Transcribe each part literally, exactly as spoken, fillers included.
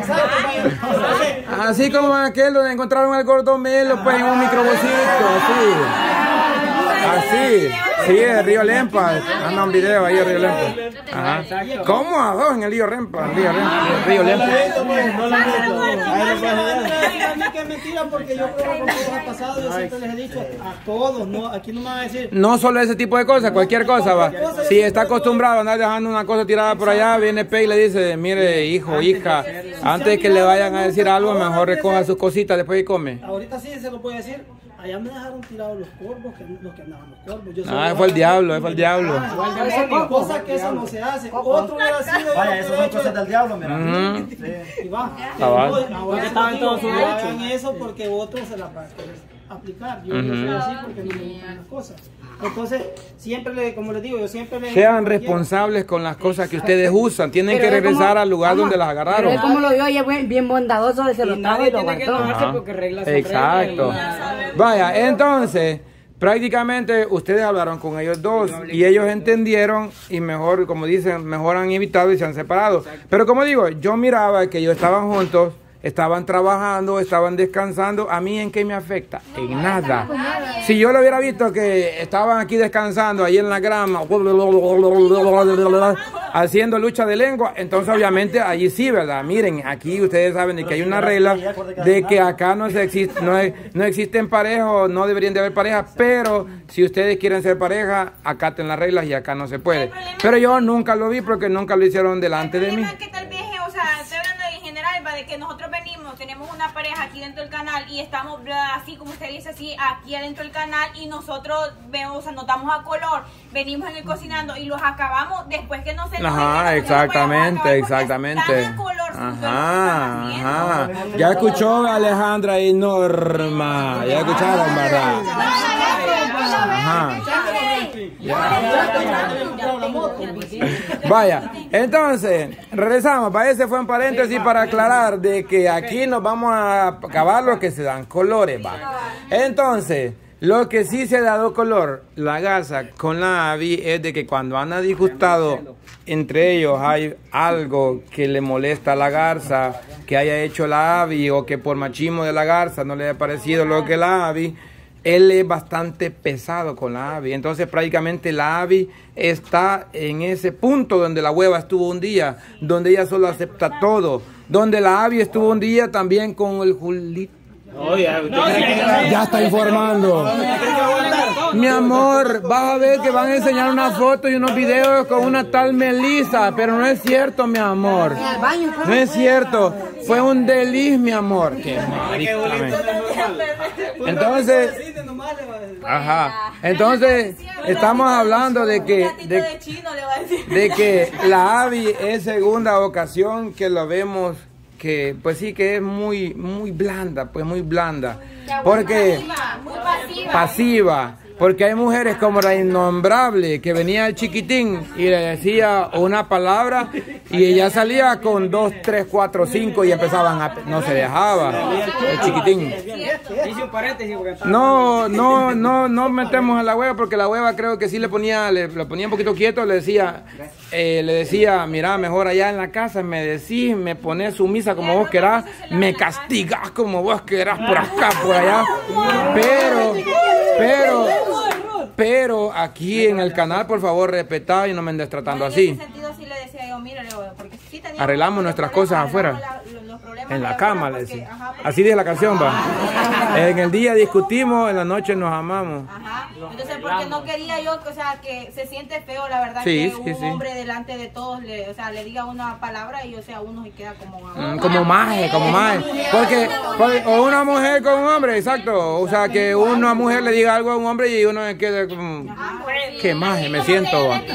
Así como aquel donde encontraron al gordo Melo, pues en un microbusito, así. Así, sí, el río Lempa, anda un video ahí el río Lempa. Ajá. ¿Cómo a dos en el río Lempa? El río Lempa, el río Lempa. A mí que es mentira porque yo creo que ha pasado, yo siempre les he dicho a todos, no, aquí no me van a decir. No solo ese tipo de cosas, cualquier cosa va. Si está acostumbrado a andar dejando una cosa tirada por allá, viene P y le dice, mire hijo, hija, antes de que le vayan a decir algo, mejor recoja sus cositas después y come. Ahorita sí se lo puede decir. Allá me dejaron tirados los corvos, que, los que andaban los corvos. Yo ah, fue el diablo, fue el diablo. Ah, cosa que eso no se hace. Otro hubiera sido. Vaya, eso son cosas del diablo, mira. Mm. Sí. Y va. Ahora estaban en todo su derecho. Hagan eso porque otros se la van a aplicar. Yo no soy así porque no me gustan las cosas. Entonces, siempre le, como les digo, yo siempre le... Sean responsables con las cosas que ustedes usan. Tienen que regresar al lugar donde las agarraron. Pero como lo vio, ella es bien bondadoso de se lo estaba y lo aguantó. Exacto. Vaya, entonces, prácticamente ustedes hablaron con ellos dos y ellos entendieron y mejor, como dicen, mejor han evitado y se han separado. Pero como digo, yo miraba que ellos estaban juntos, estaban trabajando, estaban descansando. ¿A mí en qué me afecta? En nada. Si yo lo hubiera visto que estaban aquí descansando, ahí en la grama, haciendo lucha de lengua, entonces obviamente allí sí, ¿verdad? Miren, aquí ustedes saben de que hay una regla de que acá no, se existe, no, hay, no existen parejos, no deberían de haber parejas, pero si ustedes quieren ser pareja, acaten las reglas y acá no se puede. Pero yo nunca lo vi porque nunca lo hicieron delante de mí. De que nosotros venimos, tenemos una pareja aquí dentro del canal y estamos así como usted dice, así aquí adentro del canal y nosotros vemos, o sea, nos damos a color, venimos en el cocinando y los acabamos después que no se nos ajá, exactamente, exactamente. Ajá, ajá. Ya escuchó Alejandra y Norma, ya escucharon, ¿verdad? Ajá. Vaya, entonces, regresamos. Para ese fue un paréntesis para aclarar de que aquí nos vamos a acabar lo que se dan colores, va. Entonces, lo que sí se ha dado color, la garza con la Abby, es de que cuando han disgustado entre ellos hay algo que le molesta a la garza, que haya hecho la Abby o que por machismo de la garza no le haya parecido lo que la Abby. Él es bastante pesado con la Abby, entonces prácticamente la Abby está en ese punto donde la hueva estuvo un día, donde ella solo acepta todo, donde la Abby estuvo un día también con el Julito. Oh, ya, ya está informando. Mi amor, vas a ver que van a enseñar una foto y unos videos con una tal Melissa, pero no es cierto, mi amor. No es cierto. Fue un deliz, mi amor. Qué marica. Entonces, ajá. Entonces, estamos hablando de que de, de que la Abby es segunda ocasión que lo vemos. Que pues sí que es muy muy blanda, pues muy blanda, porque muy pasiva, pasiva, porque hay mujeres como la innombrable que venía el chiquitín y le decía una palabra y ella salía con dos, tres, cuatro, cinco y empezaban a, no se dejaba el chiquitín. No, no, no, no metemos a la hueva porque la hueva creo que sí le ponía, le, le ponía un poquito quieto, le decía, eh, le decía, mira, mejor allá en la casa me decís, me pones sumisa como vos querás, me castigás como vos querás por acá, por allá, pero, pero, pero aquí en el canal, por favor, respetá y no me andes tratando así. Arreglamos nuestras cosas afuera. En la cama, le decía. Así dice la canción, va. En el día discutimos, en la noche nos amamos. Ajá. Entonces, porque no quería yo, o sea, que se siente feo, la verdad, sí, que sí, un sí. hombre delante de todos, le, o sea, le diga una palabra y, o sea, uno se queda como... Mm, como maje, como maje. Porque, porque, o una mujer con un hombre, exacto. O sea, que una mujer le diga algo a un hombre y uno se quede como... Qué maje, me siento, va.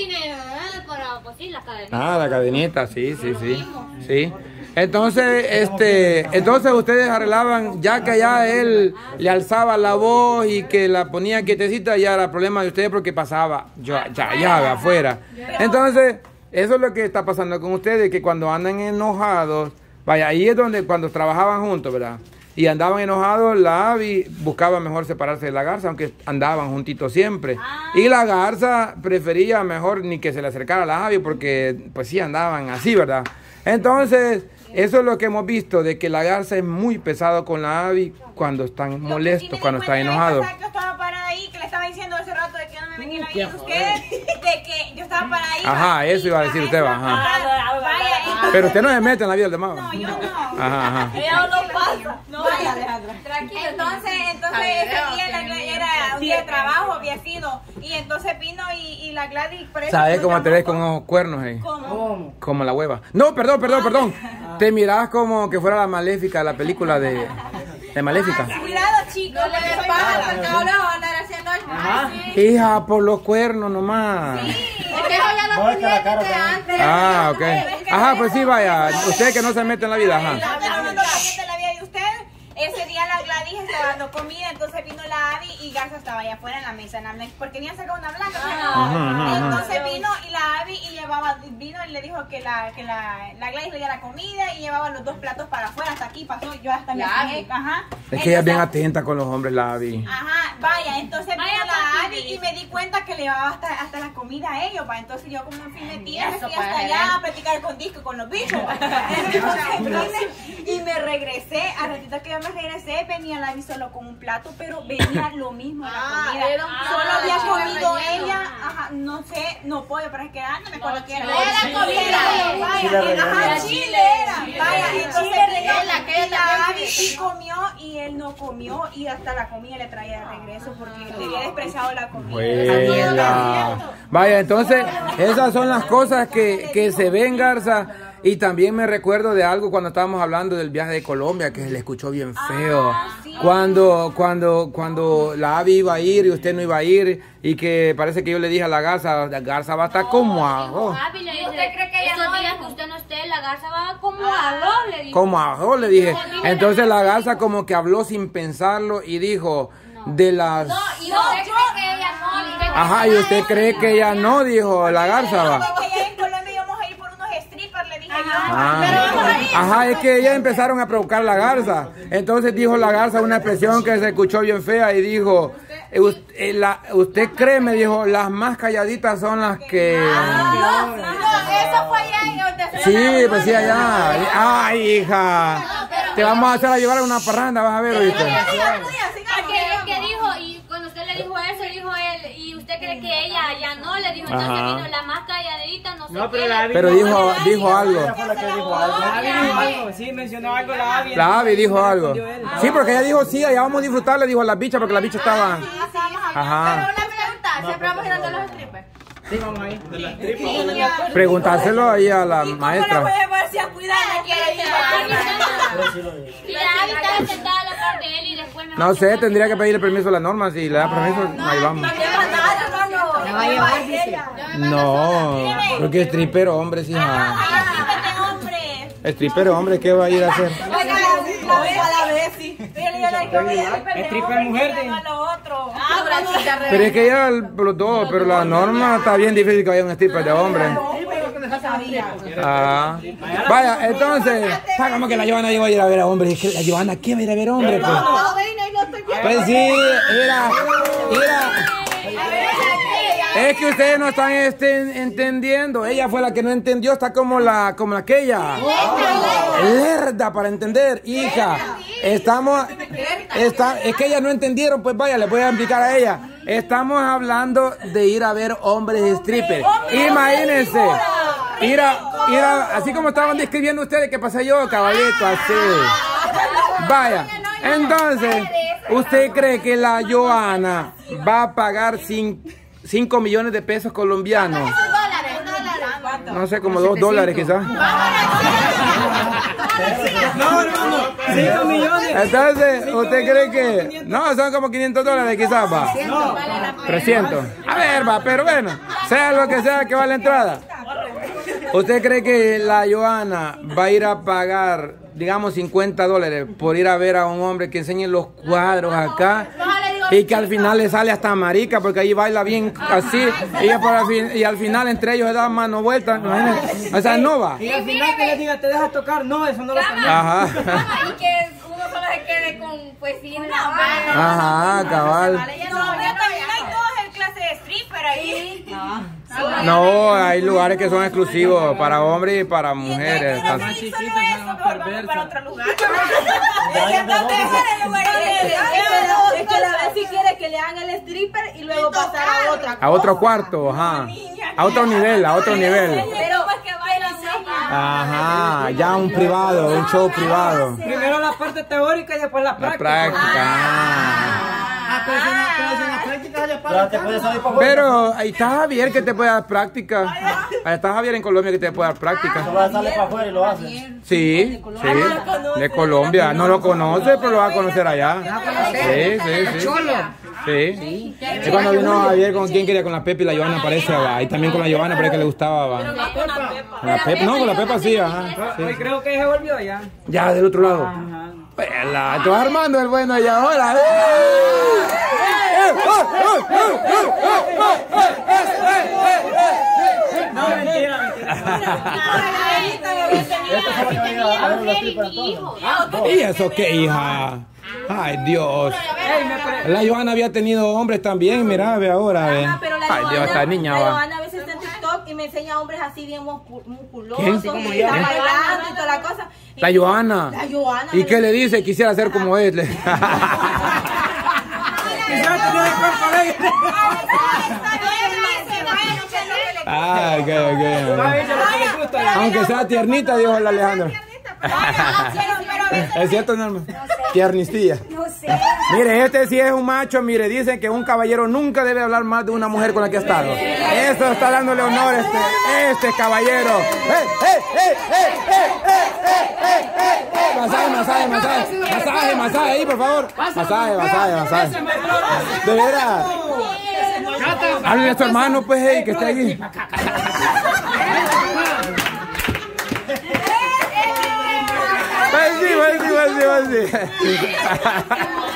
Ah, la cadenita, sí, sí, sí. Sí. Entonces, este, entonces ustedes arreglaban, ya que ya él le alzaba la voz y que la ponía quietecita, ya era problema de ustedes porque pasaba ya, ya, ya, afuera. Entonces, eso es lo que está pasando con ustedes, que cuando andan enojados, vaya, ahí es donde cuando trabajaban juntos, ¿verdad? Y andaban enojados, la Abby buscaba mejor separarse de la garza, aunque andaban juntitos siempre. Y la garza prefería mejor ni que se le acercara a la Abby, porque pues sí andaban así, ¿verdad? Entonces, eso es lo que hemos visto, de que la garza es muy pesado con la Abby cuando están Lo que sí molestos, me di cuando cuenta están la vez enojados. pasada que yo estaba parada ahí, que le estaba diciendo hace rato de que yo no me metí en la vida de ustedes, de que yo estaba parada ahí. Ajá, eso iba a decir usted, va, ajá. Vaya, entonces- Pero usted no se mete en la vida del demás. No, yo no. Ajá, ajá. Ella no pasa. No, vaya, tranquilo. Entonces, entonces ese día la Gladys era un día de trabajo, había sido. Y entonces vino y, y la Gladys preso. ¿Sabes cómo te ves con esos cuernos ahí? ¿Cómo? Como la hueva. No, perdón, perdón, perdón. Te mirás como que fuera la Maléfica, la película de, de Maléfica. Cuidado, chicos. No le pasa porque ahora va a andar haciendo eso. Hija, por los cuernos nomás. Es que eso ya No, lo es que la cara pendiente también. antes. Ah, ok. Ajá, pues sí, vaya. Usted que no se mete en la vida, ajá. De la vida de usted. Ese día la Gladys estaba dando comida, entonces vino la Abby y Garza estaba allá afuera en la mesa, en la mesa, porque habían sacado una blanca. ajá, Entonces vino y la Abby y llevaba, vino y le dijo que la, que la, la Gladys le diera la comida y llevaba los dos platos para afuera, hasta aquí pasó, yo hasta me fijé, ajá. Es que ella es bien Entonces, atenta con los hombres, la Abby. Ajá, vaya, entonces Vaya, vino la papi, Abby y dice. me di cuenta que le llevaba hasta, hasta la comida a ellos, pa. Entonces yo como me fui metida, me eso fui para hasta ver. allá a platicar con disco con los bichos. pa. Entonces vine y me regresé, a ratito que yo me regresé, venía la Abby solo con un plato, pero venía lo mismo de la comida. era un Solo plato había de comido relleno. ella, ajá, no sé, no pollo, pero es que ah, no me acuerdo qué era. Era comida. Vaya, Chile relleno. ajá, chile era. Vaya, entonces Chile vino relleno, que y la también Abby sí. sí comió y él no comió y hasta la comida le traía de regreso porque le había despreciado la comida. Vuela. Vaya, entonces, esas son las cosas que, que se ven, Garza. Y también me recuerdo de algo cuando estábamos hablando del viaje de Colombia, que se le escuchó bien feo. Cuando, cuando, cuando la Abby iba a ir y usted no iba a ir, y que parece que yo le dije a la Garza, la Garza va a estar como ajo. Papi, le ¿Y dice, usted cree que ella esos no días dijo? que usted no esté, la garza va como a le dijo. Como ajo, le dije. Entonces la Garza como que habló sin pensarlo y dijo, de las... No, y usted cree que ella no. usted cree Ajá, que y usted cree que ella no, dijo la Garza, va. Que allá en Colombia íbamos a ir por unos strippers, le dije yo. Ah, ajá, es que ellas empezaron a provocar la Garza. Entonces dijo la Garza una expresión que se escuchó bien fea y dijo, eh, us- eh, la- usted cree, me dijo, las más calladitas son las que... No, no, eso fue allá en donde se Sí, pues sí, allá. Ay, hija. Te vamos a hacer a llevar a una parranda, vas a ver, ¿oíste? Porque es que dijo, y cuando usted le dijo eso, dijo él, y usted cree que ella ya no, le dijo, entonces Ajá. vino la más calladita, no sé No, qué. pero la Abby Pero no- dijo, dijo algo. Ella fue la que dijo algo. La Abby dijo algo, sí, mencionó algo la Abby. La Abby dijo algo. Respondió él. Sí, porque ella dijo, sí, allá vamos a disfrutar, le dijo a las bichas, porque las bichas estaban... Ajá. Una pregunta, siempre vamos a ir a los strippers. Sí, vamos ahí. De las Preguntárselo ahí a la ¿Cómo la voy maestra. a llevar si a cuidarla quiere ir? Y la Abby estaba sentada a la par de él y después me No sé, tendría que pedirle permiso a la norma. Si le da permiso, ahí vamos. La va a llevar, dice. No, porque stripper hombres, hija. Hombre. Stripper hombre, ¿qué va a ir a hacer? Stripper mujer de- Pero es que ella, los dos, pero la norma está bien difícil que haya un stripper de hombre. Ah. Vaya, entonces, como que la Giovanna iba a ir a ver a hombres. Es que la Giovanna, ¿quién va a ir a ver hombres? Pues, pues sí, mira, mira. Es que ustedes no están este, entendiendo. Ella fue la que no entendió, está como la, como aquella. Lerda para entender, hija. Estamos, está, es que ellas no entendieron, pues vaya, les voy a explicar a ella. Estamos hablando de ir a ver hombres strippers. Imagínense, ir a, ir a, así como estaban describiendo ustedes que pasé yo, caballito, así. Vaya, entonces, ¿usted cree que la Joana va a pagar cinco millones de pesos colombianos? No sé, como dos dólares quizás. No, hermano, cinco millones. Entonces, ¿usted cree que...? No, son como quinientos dólares quizás, va. trescientos. A ver, va, pero bueno, sea lo que sea que va la entrada. ¿Usted cree que la Joana va a ir a pagar, digamos, cincuenta dólares por ir a ver a un hombre que enseñe los cuadros acá? Y que al final le sale hasta marica porque ahí baila bien así y, por al, fin, y al final entre ellos se dan mano vuelta, imagínate. O sea, no va. Y al final que le diga, te dejas tocar, no, eso no lo permite. Ajá. Y que uno solo se quede con, pues sí, Ajá, cabal. No, pero también hay todas el clase de stripper ahí. No, hay lugares que son exclusivos para hombres y para mujeres. Pero sí, solo eso, mejor vamos para otro lugar. Es que la vez si quiere que le hagan el stripper y luego pasar a otra A otro cuarto, ajá. A otro nivel, a otro nivel. Pero pues que bailan Ajá, ya un privado, un show privado. Primero la parte teórica y después la La práctica. práctica. Ah, pero si en la- pero si en la práctica ya Pero te puede salir para afuera. Pero ahí está Javier que te puede dar práctica. Ahí está Javier en Colombia que te puede dar práctica. Tú vas a salir para afuera y lo haces. Sí, sí, de Colombia. No lo conoce, pero lo va a conocer allá. Sí, sí, sí. Sí. Y cuando vino Javier, ¿con quién quería? Con la Pepa y la Joana, parece, va. Y también con la Joana, parece que le gustaba, va. Con la Pepa, no, con la Pepa sí, ajá. Sí. Hoy creo que se volvió ya. Ya, del otro lado. Pela, tú vas armando el bueno y ahora. No, mentira, mentira. ¿Y eso qué, hija? Ay, Dios. La Joana había tenido hombres también, mira, ve ahora, ve. Pero la Ay, Dios, esta niña la va. Joana a veces está en TikTok y me enseña hombres así bien muscu- musculosos, ¿Quién? y está bailando y toda la cosa. Y- La Joana. La Joana. ¿Y qué le dice? Quisiera ser como él. Ah, ok, ok. Aunque sea tiernita, dijo el Alejandro. ¿Es cierto, Norma? Tiernistilla. No sé. Mire, este sí es un macho. Mire, dicen que un caballero nunca debe hablar más de una mujer con la que ha estado. Eso está dándole honor este, este caballero. ¡Eh, eh, eh, eh, eh, eh, eh, eh, eh! Masaje, masaje, masaje. Masaje, masaje ahí, por favor. Masaje, masaje, masaje. De veras. Háblale a su hermano, pues, hey, que esté aquí. Pues sí, pues sí, pues sí, pues sí.